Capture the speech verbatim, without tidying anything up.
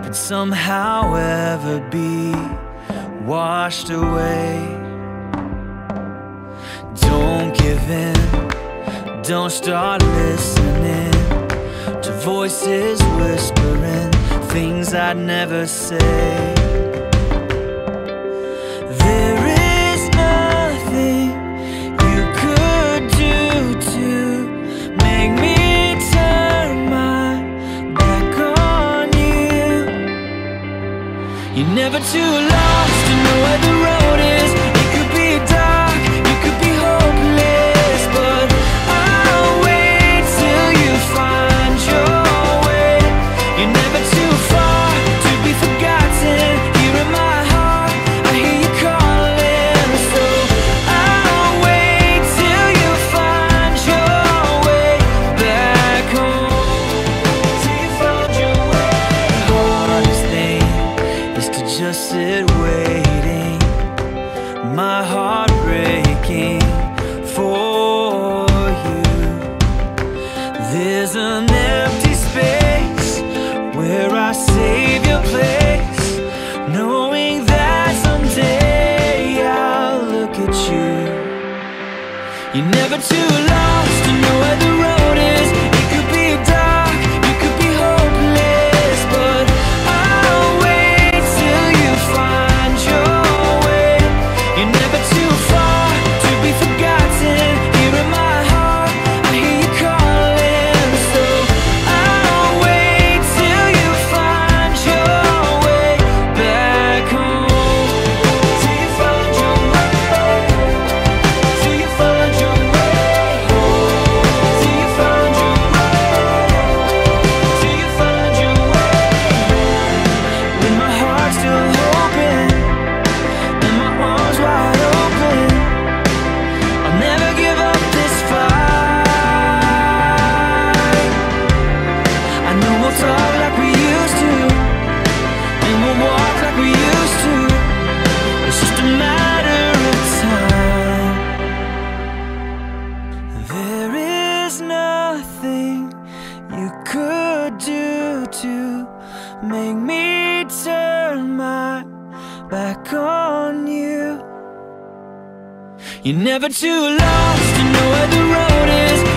could somehow ever be washed away. Don't give in, don't start listening to voices whispering things I'd never say. There is nothing you could do to make me turn my back on you. You're never too lost to know where the road is. It could be dark, you could be hopeless, but I'll wait till you find your way. You're never too far to be forgotten. Here in my heart, I hear you calling, so I'll wait till you find your way back home. Till you find your way. The hardest thing is to just sit waiting, my heart breaking for you. There's an empty space where I save your place, knowing that someday I'll look at you. You're never too lost to know where the road is. It could be dark, you could be hopeless, but I'll wait till you find your way. You're never too far to be forgotten. Here in my heart, I hear you calling, so I'll wait till you find your way back home. Till you find your way, till you find your way home. Till you find your way, till you find your way. With my heart still open and my arms wide open, I'll never give up this fight. I know we'll talk like we used to, and we'll walk like we used to. It's just a matter of time. There is nothing you could do to make me turn my back on you. You're never too lost to know where the road is.